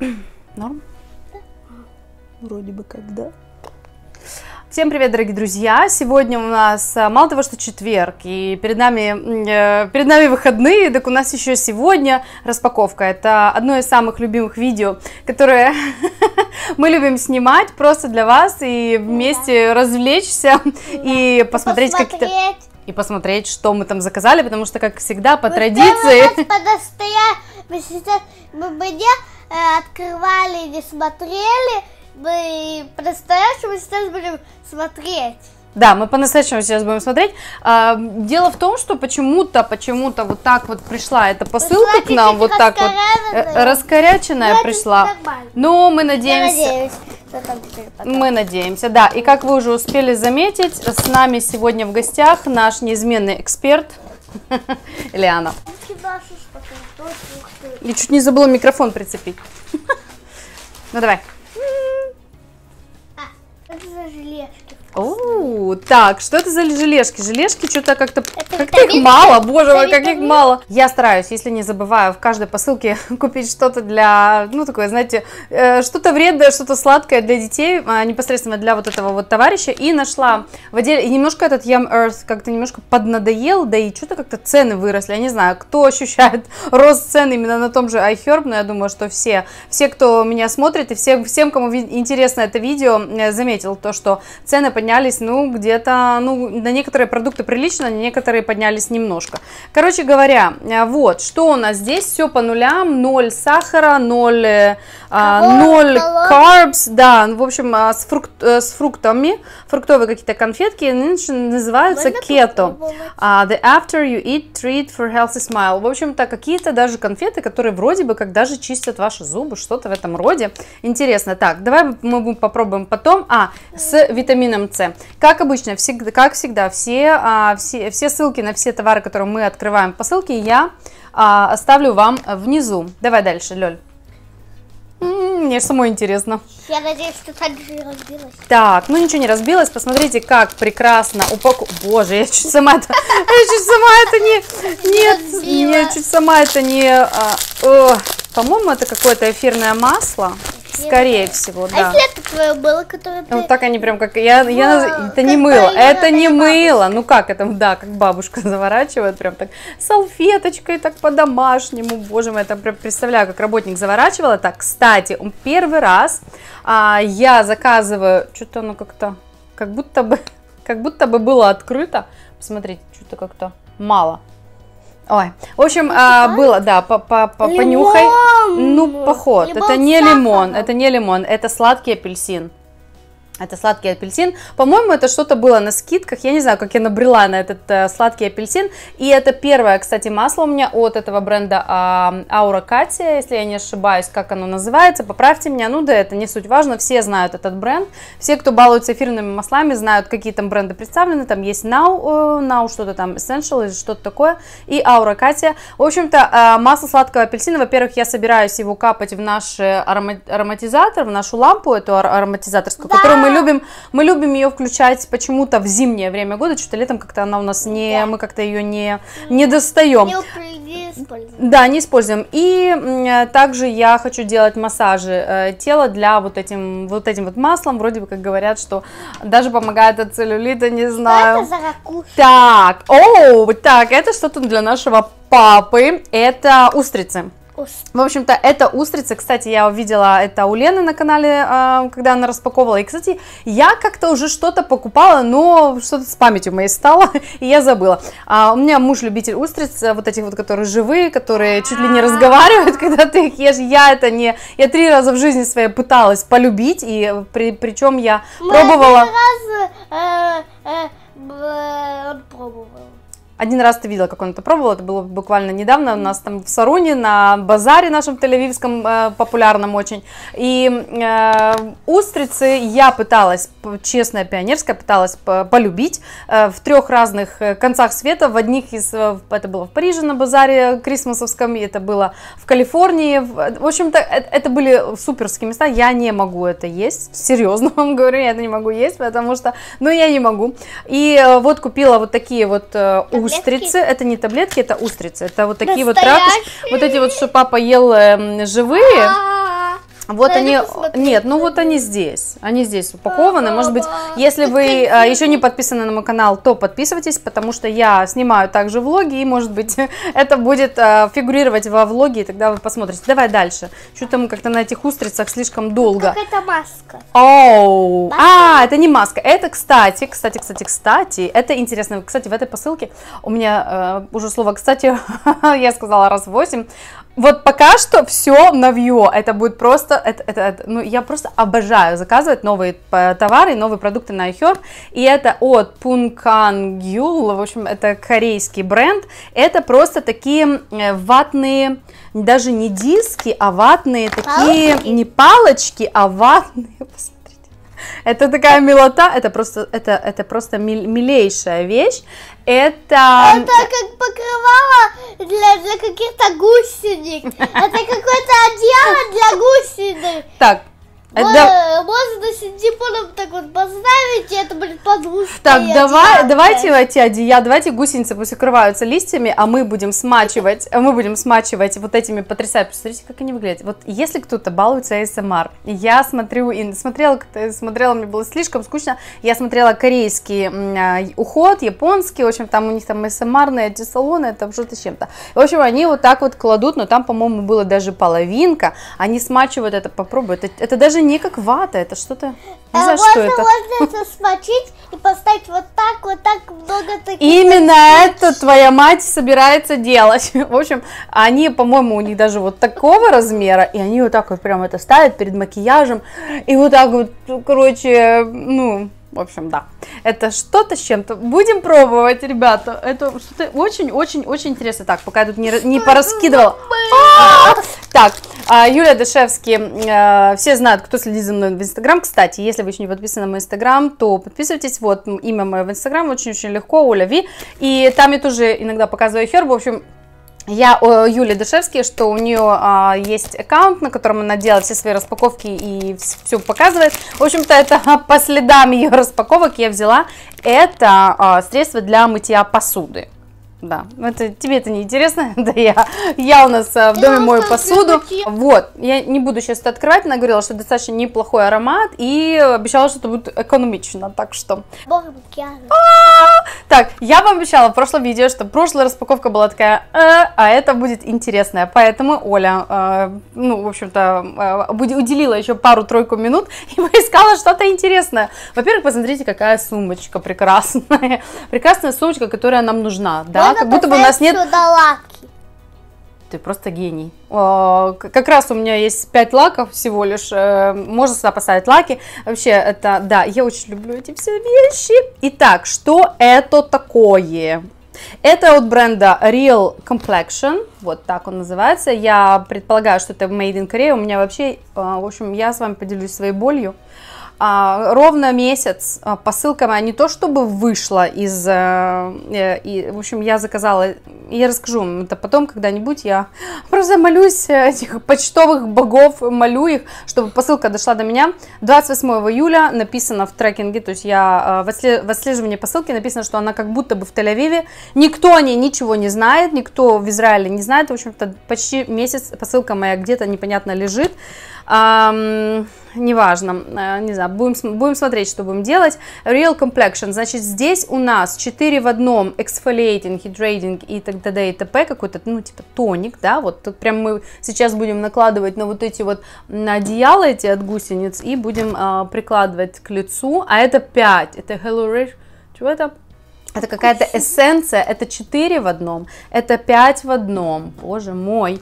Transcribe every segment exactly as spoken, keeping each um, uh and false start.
Норм? Вроде бы как, да. Всем привет, дорогие друзья! Сегодня у нас мало того, что четверг, и перед нами, э, перед нами выходные, так у нас еще сегодня распаковка. Это одно из самых любимых видео, которое мы любим снимать просто для вас и вместе развлечься и посмотреть какие-то... И посмотреть, что мы там заказали, потому что, как всегда, по традиции... Мы сейчас мы бы не э, открывали, не смотрели, мы по-настоящему сейчас будем смотреть. Да, мы по-настоящему сейчас будем смотреть. А, дело в том, что почему-то, почему-то вот так вот пришла эта посылка к нам, вот так вот э, раскоряченная пришла. Но мы надеемся... Мы надеемся, да. И как вы уже успели заметить, с нами сегодня в гостях наш неизменный эксперт Лиана. Я чуть не забыла микрофон прицепить. Ну давай. А, это за желешки. О, так, что это за желешки? Желешки что-то как-то как их мало, боже мой, как их мало. Я стараюсь, если не забываю, в каждой посылке купить что-то для, ну такое, знаете, что-то вредное, что-то сладкое для детей, непосредственно для вот этого вот товарища. И нашла в отделе, и немножко этот Yum Earth как-то немножко поднадоел, да и что-то как-то цены выросли. Я не знаю, кто ощущает рост цен именно на том же iHerb, но я думаю, что все, все, кто меня смотрит, и все, всем, кому интересно это видео, заметил то, что цены поднялись. поднялись, ну, где-то, ну, на некоторые продукты прилично, на некоторые поднялись немножко. Короче говоря, вот, что у нас здесь, все по нулям, ноль сахара, ноль, ноль carbs, да, в общем, с, фрукт, с фруктами, фруктовые какие-то конфетки, называются keto. Uh, the after you eat treat for healthy smile. В общем-то, какие-то даже конфеты, которые вроде бы как даже чистят ваши зубы, что-то в этом роде. Интересно. Так, давай мы попробуем потом. А, с витамином С. Как обычно, всегда, как всегда, все, а, все, все ссылки на все товары, которые мы открываем по ссылке, я а, оставлю вам внизу. Давай дальше, Лёль. М-м, мне самой интересно. Я надеюсь, что так же не разбилась. Так, ну ничего не разбилось. Посмотрите, как прекрасно упаковка. Боже, я чуть сама это... Я чуть сама это не... Нет, я чуть сама это не... По-моему, это какое-то эфирное масло. Скорее всего, да. А если это твое было, которое ты... Вот так они прям как... Я, я, это не мыло, это не мыло. Ну как это, да, как бабушка заворачивает, прям так салфеточкой, так по-домашнему. Боже мой, я там прям представляю, как работник заворачивала. Так, кстати, первый раз а, я заказываю... Что-то оно как-то... Как будто бы... Как будто бы было открыто. Посмотрите, что-то как-то мало. Ой, в общем, а, было, да, по, по, по, понюхай. Ну, поход. Лимон это не лимон, это не лимон, это сладкий апельсин. Это сладкий апельсин. По-моему, это что-то было на скидках. Я не знаю, как я набрела на этот э, сладкий апельсин. И это первое, кстати, масло у меня от этого бренда э, Aura Katia, если я не ошибаюсь, как оно называется. Поправьте меня. Ну да, это не суть важно. Все знают этот бренд. Все, кто балуется эфирными маслами, знают, какие там бренды представлены. Там есть Now, э, Now что-то там Essential или что-то такое. И Aura Katia. В общем-то, э, масло сладкого апельсина. Во-первых, я собираюсь его капать в наш ароматизатор, в нашу лампу, эту ароматизаторскую, да! Которую мы любим, мы любим ее включать почему-то в зимнее время года, что-то летом как-то она у нас не, да. Мы как-то ее не, не достаем. Не, не используем. Да, не используем. И м, также я хочу делать массажи э, тела для вот этим, вот этим вот маслом, вроде бы как говорят, что даже помогает от целлюлита, не знаю. Что это за ракушка? Так, о, так, это что-то для нашего папы, это устрицы. В общем-то, это устрицы, кстати, я увидела это у Лены на канале, когда она распаковывала, и, кстати, я как-то уже что-то покупала, но что-то с памятью моей стало, и я забыла. У меня муж любитель устриц, вот этих вот, которые живые, которые чуть ли не разговаривают, когда ты их ешь, я это не, я три раза в жизни своей пыталась полюбить, и при, причем я Мы пробовала... один раз э, э, э, он пробовал. Один раз ты видела, как он это пробовал, это было буквально недавно у нас там в Саруне, на базаре нашем тель-авивском, э, популярном очень. И э, устрицы я пыталась, честная пионерская, пыталась полюбить э, в трех разных концах света. В одних из, это было в Париже на базаре крисмасовском, это было в Калифорнии. В общем-то, это, это были суперские места, я не могу это есть, серьезно вам говорю, я это не могу есть, потому что, ну, я не могу. И э, вот купила вот такие вот э, устрицы, это не таблетки, это устрицы, это вот такие вот ракушки, вот эти вот, что папа ел э, живые, Вот Надо они, посмотреть нет, ну на вот них. они здесь, они здесь упакованы. Ага, Может быть, ага. если вы Прикольно. а, еще не подписаны на мой канал, то подписывайтесь, потому что я снимаю также влоги, и, может быть, это будет а, фигурировать во влоге, и тогда вы посмотрите. Давай дальше. Что-то мы как-то на этих устрицах слишком долго. Какая-то маска. Оу, Маска? а, это не маска, это, кстати, кстати, кстати, кстати, это интересно, кстати, в этой посылке у меня э, уже слово, кстати, я сказала раз восемь, вот пока что все новье, это будет просто, это, это, это, ну, я просто обожаю заказывать новые товары, новые продукты на iHerb, и это от Punkangul, в общем, это корейский бренд, это просто такие ватные, даже не диски, а ватные такие, Палочки? не палочки, а ватные, посмотрите. Это такая милота, это просто, это, это просто мил, милейшая вещь. Это... Это как покрывало для, для каких-то гусеник. Это какое-то одеяло для гусеник. Так, это... Мо- Можно синтепоном так вот поставить, и это будет подушка. Так, и давай, одеяло. давайте эти одеяла, давайте гусеницы пусть укрываются листьями, а мы будем смачивать, а мы будем смачивать вот этими потрясающими. Смотрите, как они выглядят. Вот если кто-то балуется эй эс эм ар, я смотрю, и смотрела, смотрела, мне было слишком скучно, я смотрела корейский м, уход, японский, в общем, там у них там эй эс эм ар-ные эти салоны, это что-то с чем-то. В общем, они вот так вот кладут, но там, по-моему, было даже половинка, они смачивают это, попробуют. Это, это даже не как вата, это что-то, не А знаю, можно, что это. можно это смочить и поставить вот так, вот так много таких. Именно это твоя мать собирается делать. В общем, они, по-моему, у них даже вот такого размера, и они вот так вот прям это ставят перед макияжем, и вот так вот, короче, ну... В общем, да, это что-то с чем-то. Будем пробовать, ребята. Это что-то очень-очень-очень интересно. Так, пока я тут не, не пораскидывала. А-а-а! Так, Юлия Дашевский. Все знают, кто следит за мной в Инстаграм. Кстати, если вы еще не подписаны на мой Инстаграм, то подписывайтесь. Вот имя мое в Инстаграм. Очень-очень легко. Оля Ви. И там я тоже иногда показываю iHerb. В общем, я о Юлии Дашевской, что у нее а, есть аккаунт, на котором она делает все свои распаковки и все показывает. В общем-то, это по следам ее распаковок я взяла. Это а, средство для мытья посуды. Да, это, тебе это не интересно, да я, я у нас а, в доме мою посуду, вот, я не буду сейчас это открывать, она говорила, что достаточно неплохой аромат и обещала, что это будет экономично, так что... Так, я вам обещала в прошлом видео, что прошлая распаковка была такая, э, а это будет интересная, поэтому Оля, э, ну, в общем-то, э, уделила еще пару-тройку минут и поискала что-то интересное. Во-первых, посмотрите, какая сумочка прекрасная, прекрасная сумочка, которая нам нужна, да, как будто бы у нас нет... Ты просто гений. Как раз у меня есть пять лаков всего лишь. Можно сюда поставить лаки. Вообще, это, да, я очень люблю эти все вещи. Итак, что это такое? Это от бренда Real Complexion. Вот так он называется. Я предполагаю, что это Made in Korea. У меня вообще, в общем, я с вами поделюсь своей болью. А, ровно месяц а, посылка моя не то чтобы вышла из, а, э, и, в общем, я заказала, я расскажу вам это потом когда-нибудь, я просто молюсь этих почтовых богов, молю их, чтобы посылка дошла до меня. двадцать восьмого июля написано в трекинге, то есть я в отслеживании посылки написано, что она как будто бы в Тель-Авиве, никто о ней ничего не знает, никто в Израиле не знает, в общем-то почти месяц посылка моя где-то непонятно лежит. Um, неважно, uh, не знаю, будем, будем смотреть, что будем делать. Real Complexion, значит, здесь у нас четыре в одном exfoliating, hydrating и т.д. и т.п. какой-то, ну, типа тоник, да, вот тут прям мы сейчас будем накладывать на вот эти вот, на одеяла эти от гусениц и будем uh, прикладывать к лицу, а это пять, это Hello, чего это? Это какая-то эссенция, это четыре в одном, это пять в одном, боже мой.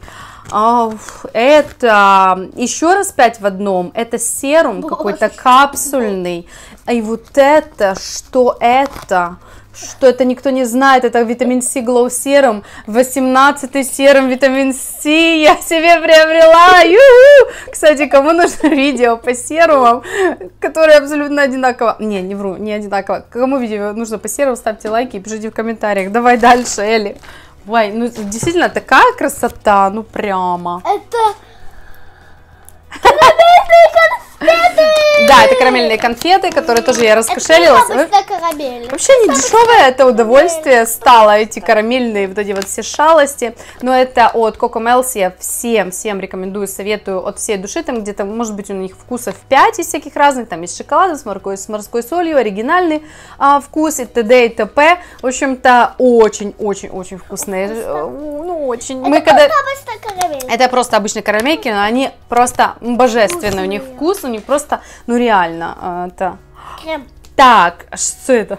Это еще раз пять в одном, это серум какой-то капсульный, и вот это, что это? Что это никто не знает, это витамин Си Glow серум, восемнадцатый серум витамин Си, я себе приобрела, ю-ху! Кстати, кому нужно видео по серумам, которые абсолютно одинаково, не, не вру, не одинаково, кому видео нужно по серуму, ставьте лайки и пишите в комментариях, давай дальше, Элли. Ой, ну действительно такая красота, ну прямо. Это... конфеты! Да, это карамельные конфеты, которые тоже я раскошелилась. Это карамель. Вообще не дешевое это удовольствие стало, эти карамельные вот эти вот все шалости. Но это от Cocomelons, я всем, всем рекомендую, советую от всей души. Там где-то, может быть, у них вкусов пять из всяких разных. Там есть шоколад с морской, с морской солью, оригинальный а, вкус и т.д. и т.п. В общем-то, очень-очень-очень вкусные. Ну, очень. Это Мы просто когда... обычная карамель. Это просто обычные карамельки, но они просто божественные. У них вкус, у них просто, ну реально. Это... Крем. Так, что это?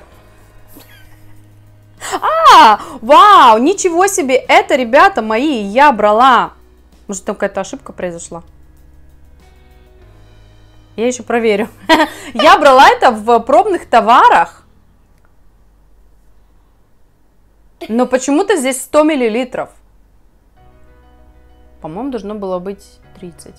А, вау, ничего себе, это, ребята мои, я брала. Может, там какая-то ошибка произошла? Я еще проверю. Я брала это в пробных товарах. Но почему-то здесь сто миллилитров. По-моему, должно было быть тридцать.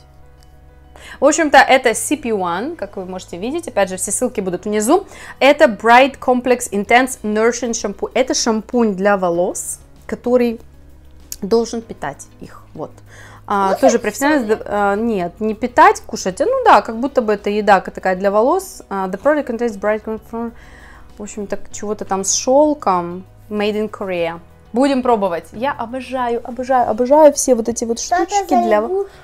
В общем-то, это си пи один, как вы можете видеть. Опять же, все ссылки будут внизу. Это Bright Complex Intense Nourishing Shampoo. Это шампунь для волос, который должен питать их. Вот. А, тоже профессионально. А, нет, не питать, кушать. Ну да, как будто бы это еда такая для волос. Uh, the product contains bright complex. В общем-то, чего-то там с шелком. Made in Korea. Будем пробовать. Я обожаю, обожаю, обожаю все вот эти вот штучки для...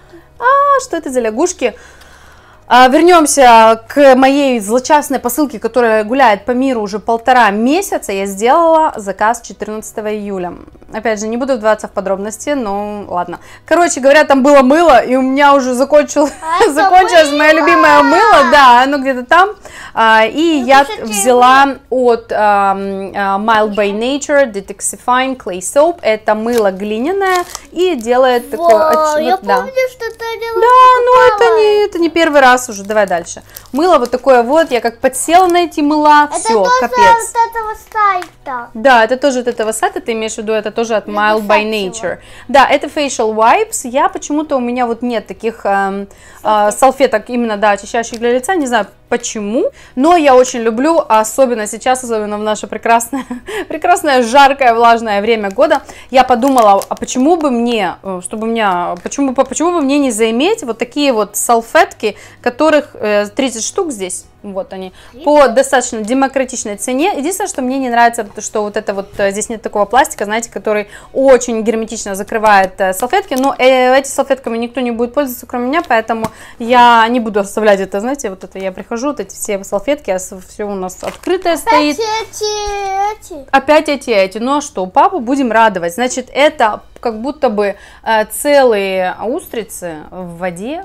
А, что это за лягушки? А, вернемся к моей злочастной посылке, которая гуляет по миру уже полтора месяца. Я сделала заказ четырнадцатого июля. Опять же, не буду вдаваться в подробности, но ладно. Короче говоря, там было мыло, и у меня уже закончил, а закончилось мое любимое мыло. Да, оно где-то там. А, и ну, я взяла от а, Mild by Nature Detoxifying Clay Soap. Это мыло глиняное и делает такое... Во, вот, я да. помню, что ты делала. Да, ну это не, это не первый раз уже. Давай дальше. Мыло вот такое вот. Я как подсела на эти мыла. Это все, тоже капец. от этого сайта. Да, это тоже от этого сайта. Ты имеешь в виду, это тоже от Mild by Nature. Да, это facial wipes. Я почему-то, у меня вот нет таких э, э, салфеток именно, да, очищающих для лица. Не знаю почему, но я очень люблю, особенно сейчас, особенно в наше прекрасное, прекрасное жаркое, влажное время года. Я подумала, а почему бы мне, чтобы у меня, почему, почему бы мне не заиметь вот такие вот салфетки, которых э, тридцать штук здесь. Вот они, по достаточно демократичной цене. Единственное, что мне не нравится, что вот это вот, здесь нет такого пластика, знаете, который очень герметично закрывает э, салфетки, но э, эти салфетками никто не будет пользоваться, кроме меня, поэтому я не буду оставлять это, знаете, вот это я прихожу, вот эти все салфетки, а все у нас открытое стоит. Опять эти, эти. Опять эти, эти, ну а что, папу будем радовать, значит, это как будто бы э, целые устрицы в воде,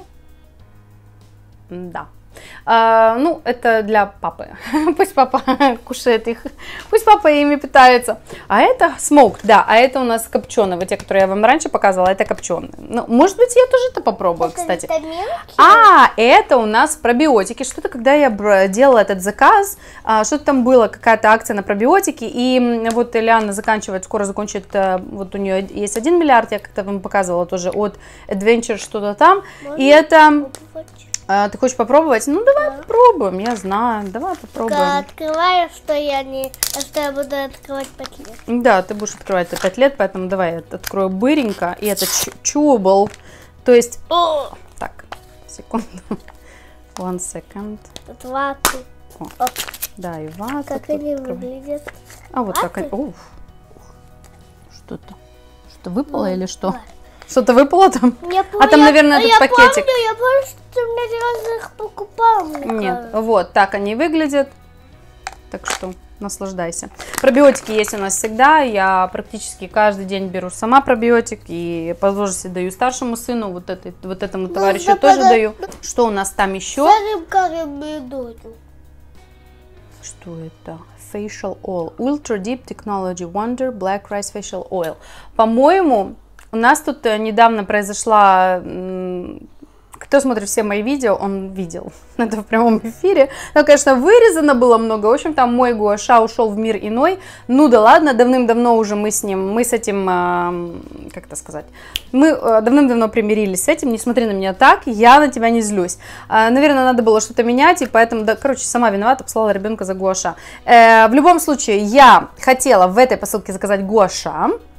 да. Uh, ну, это для папы. Пусть папа кушает их. Пусть папа ими питается. А это smoked, да. А это у нас копченые. Вот те, которые я вам раньше показывала, это копченые. Ну, может быть, я тоже это попробую, это кстати. Витаминки? А, это у нас пробиотики. Что-то, когда я делала этот заказ, что-то там было, какая-то акция на пробиотики. И вот Ильяна заканчивает, скоро закончит, вот у нее есть один миллиард, я как-то вам показывала тоже от Adventure что-то там. Можно и это... А, ты хочешь попробовать? Ну, давай да. попробуем, я знаю, давай попробуем. Когда открываю, что я не... что я буду открывать пять лет. Да, ты будешь открывать это пять лет, поэтому давай я открою быренько. И это чубл, то есть... О! Так, секунду. One second. Тут ваты. О, да, и вата. Как они выглядят? А вот ваты? так. Уф. Что-то. Что выпало ну, или что? Да. Что-то выпало там? Я а там, я, наверное, этот я пакетик. Помню, я помню, что ты мне один раз их покупала. Нет, кажется. Вот так они выглядят. Так что наслаждайся. Пробиотики есть у нас всегда. Я практически каждый день беру сама пробиотик. И по возможности даю старшему сыну. Вот, этой, вот этому товарищу ну, тоже даю. Что у нас там еще? Что это? Facial Oil. Ultra Deep Technology Wonder Black Rice Facial Oil. По-моему... У нас тут недавно произошла, кто смотрит все мои видео, он видел это в прямом эфире. Но, конечно, вырезано было много. В общем, там мой Гуаша ушел в мир иной. Ну да ладно, давным-давно уже мы с ним, мы с этим, как это сказать, мы давным-давно примирились с этим. Не смотри на меня так, я на тебя не злюсь. Наверное, надо было что-то менять, и поэтому, да, короче, сама виновата, послала ребенка за Гуаша. В любом случае, я хотела в этой посылке заказать Гуаша,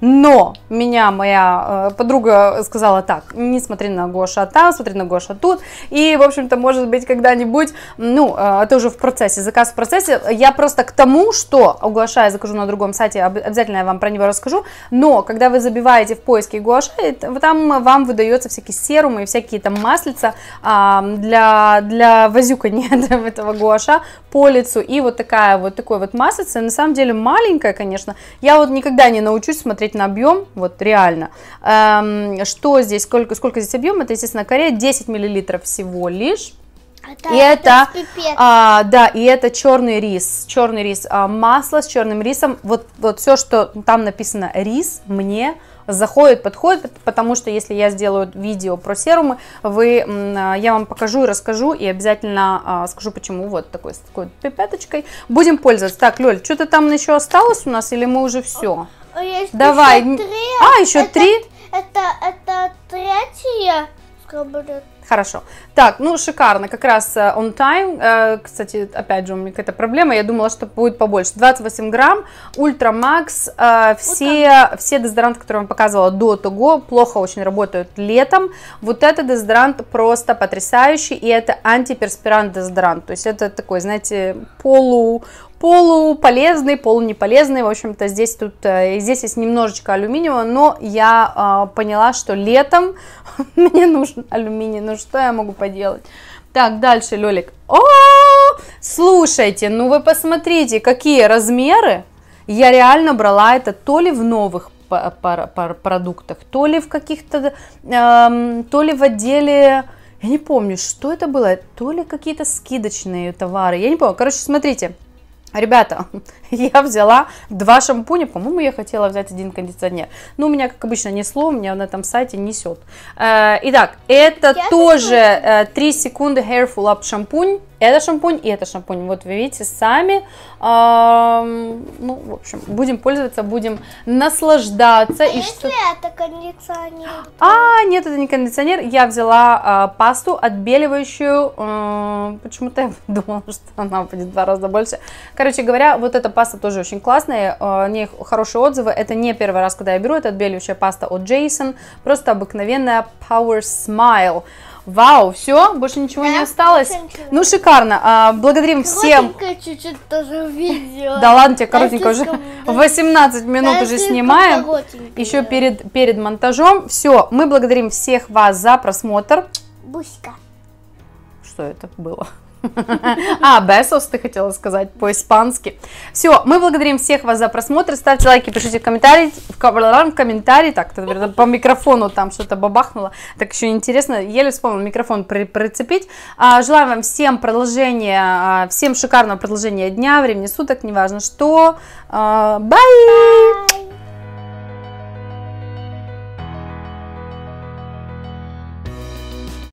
Но меня моя э, подруга сказала так: не смотри на Гоша там, смотри на Гоша тут. И, в общем-то, может быть, когда-нибудь, ну, э, это уже в процессе, заказ в процессе. Я просто к тому, что у Гуаша я закажу на другом сайте, обязательно я вам про него расскажу. Но когда вы забиваете в поиске Гуаша, там вам выдается всякие серумы и всякие там маслица э, для, для возюкания этого Гуаша по лицу. И вот такая вот такой вот маслица, на самом деле маленькая, конечно. Я вот никогда не научусь смотреть на объем, вот реально. Эм, что здесь, сколько, сколько здесь объем? Это, естественно, Корея, десять миллилитров всего лишь. Это, и это, это а, да, и это черный рис, черный рис, а, масло с черным рисом. Вот, вот все, что там написано рис, мне заходит, подходит, потому что если я сделаю видео про серумы, вы, я вам покажу и расскажу, и обязательно а, скажу, почему. Вот такой, с такой пипеточкой будем пользоваться. Так, Лёль, что-то там еще осталось у нас, или мы уже все? Есть Давай. Еще три. А, еще это, три? Это, это третье. Хорошо. Так, ну шикарно, как раз on time. Кстати, опять же, у меня какая-то проблема. Я думала, что будет побольше. двадцать восемь грамм, Ультра Макс. Все, все дезодоранты, которые я вам показывала до того, плохо очень работают летом. Вот этот дезодорант просто потрясающий. И это антиперспирант дезодорант. То есть это такой, знаете, полу... полуполезный, полунеполезный, в общем-то, здесь тут, здесь есть немножечко алюминиевого, но я э, поняла, что летом мне нужен алюминий, ну что я могу поделать? Так, дальше, Лёлик. О, слушайте, ну вы посмотрите, какие размеры, я реально брала это то ли в новых продуктах, то ли в каких-то, э, то ли в отделе, я не помню, что это было, то ли какие-то скидочные товары, я не помню, короче, смотрите. Ребята, я взяла два шампуня, по-моему, я хотела взять один кондиционер, но у меня, как обычно, несло, у меня на этом сайте несет. Итак, это я тоже три секунды Hairful Up шампунь, это шампунь и это шампунь, вот вы видите сами, ну, в общем, будем пользоваться, будем наслаждаться. А и если что... это кондиционер? А, нет, это не кондиционер, я взяла а, пасту отбеливающую, а, почему-то я думала, что она будет в два раза больше. Короче говоря, вот эта паста тоже очень классная, у нее хорошие отзывы, это не первый раз, когда я беру, это отбеливающая паста от Джейсон, просто обыкновенная Power Smile. Вау, все, больше ничего да, не осталось. Ничего. Ну, шикарно. А, благодарим всем. Чуть-чуть тоже видео. Да ладно, тебе коротенько уже восемнадцать минут уже снимаем. Еще перед, перед монтажом. Все, мы благодарим всех вас за просмотр. Буська. Что это было? А, besos ты хотела сказать по-испански. Все, мы благодарим всех вас за просмотр. Ставьте лайки, пишите в комментарии. В комментарии, так, по микрофону там что-то бабахнуло. Так еще интересно, еле вспомнил микрофон при, прицепить. А, желаю вам всем продолжения, всем шикарного продолжения дня, времени суток, неважно что. Бай!